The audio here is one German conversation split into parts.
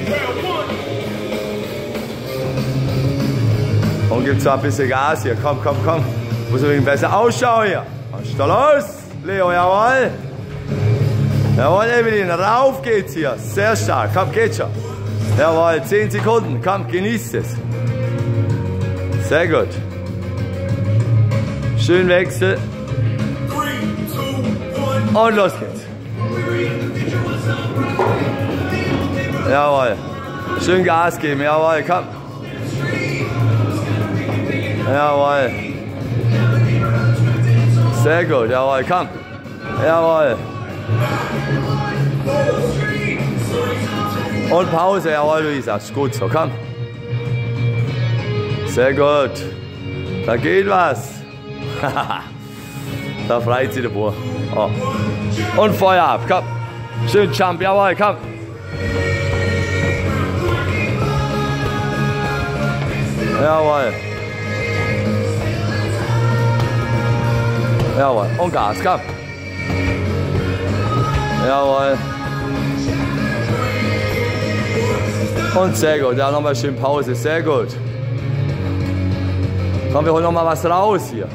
Und gibt zwar ein bisschen Gas hier. Komm, komm, komm. Muss ein bisschen besser ausschauen hier. Was ist da los? Leo, jawohl. Jawohl, Evelyn, rauf geht's hier. Sehr stark. Komm, geht schon. Jawohl, 10 Sekunden. Komm, genießt es. Sehr gut. Schön Wechsel. Und los geht's. Jawohl. Schön Gas geben. Jawohl, komm. Jawohl. Sehr gut. Jawohl, komm. Jawohl. Und Pause. Jawohl, Luisa. Ist gut so. Komm. Sehr gut. Da geht was. Da freut sich der Bub. Oh. Und Feuer ab. Komm. Schön Jump. Jawohl, komm. Jawohl. Jawohl. Und Gas, komm. Jawohl. Und sehr gut. Ja, nochmal schön Pause. Sehr gut. Komm, wir holen noch mal was raus hier.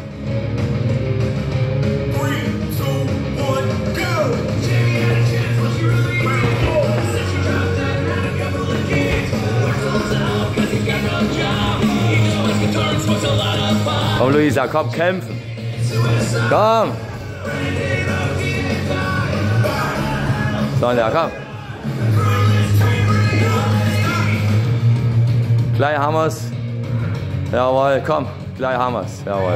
Komm, Luisa, komm, kämpfen. Komm. Sonja, komm. Gleich haben wir's. Jawohl, komm. Gleich haben wir's. Jawohl.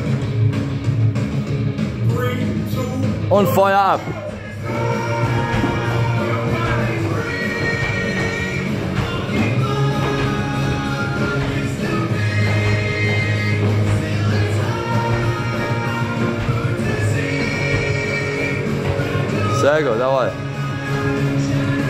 Und Feuer ab. Sehr gut, jawohl.